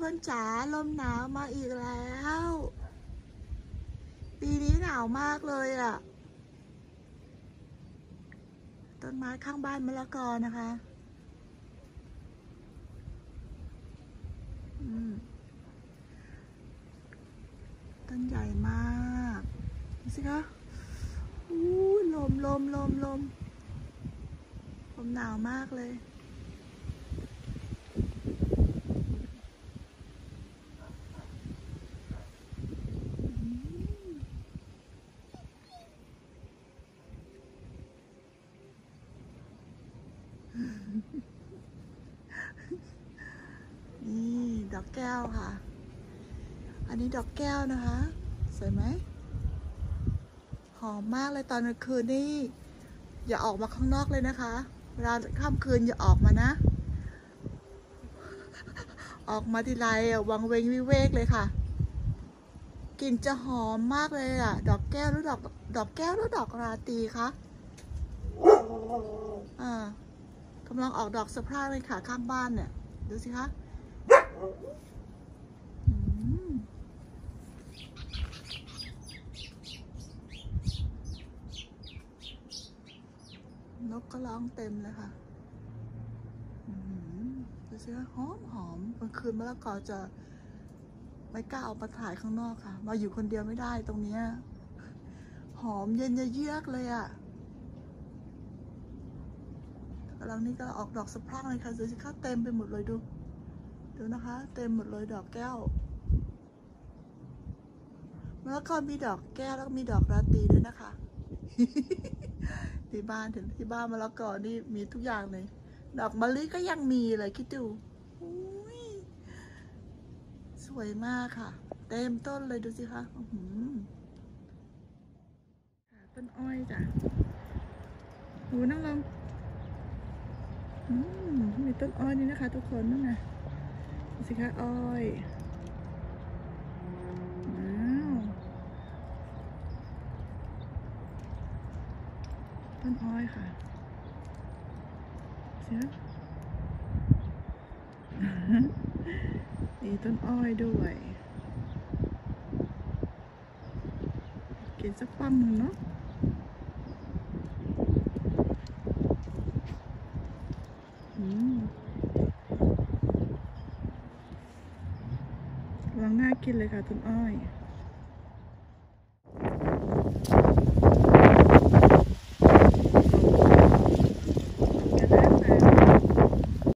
พื่อนๆจ๋าลมหนาวมาอีกแล้วปีนี้หนาวมากเลยอ่ะต้นไม้ข้างบ้านมะละกอนะคะต้นใหญ่มากดูสิคะลมหนาวมากเลยนี่ดอกแก้วค่ะอันนี้ดอกแก้วนะคะสวยไหมหอมมากเลยตอนกลางคืนนี่อย่าออกมาข้างนอกเลยนะคะเวลาค่ำคืนอย่าออกมานะออกมาทีไรวังเวงวิเวกเลยค่ะกลิ่นจะหอมมากเลยอ่ะดอกแก้วหรือดอกแก้วหรือดอกราตรีคะกำลังออกดอกสะพรั่งเลยค่ะข้างบ้านเนี่ยดูสิคะนกก็ร้องเต็มเลยค่ะดูสิคะหอมกลางคืนมะละกอจะไม่กล้าออกมาถ่ายข้างนอกค่ะมาอยู่คนเดียวไม่ได้ตรงนี้หอมเย็นเยือกเลยอ่ะกำลังนี้ก็ออกดอกสะพรั่งเลยค่ะดูสิคะเต็มไปหมดเลยดูนะคะเต็มหมดเลยดอกแก้วมะละกอมีดอกแก้วแล้วก็มีดอกราตรีด้วยนะคะ ที่บ้านมะละกอนี่มีทุกอย่างเลยดอกมะลิก็ยังมีเลยคิดดูสวยมากค่ะเต็มต้นเลยดูสิคะต้นอ้อยจ้ะดูนั่งลงมีต้นอ้อยนี่นะคะทุกคนนั่นไงดูสิคะอ้อยต้นอ้อยค่ะเสียมีต้นอ้อยด้วยกินสักปั้มหนึ่งเนาะกำลังน่ากินเลยค่ะต้นอ้อย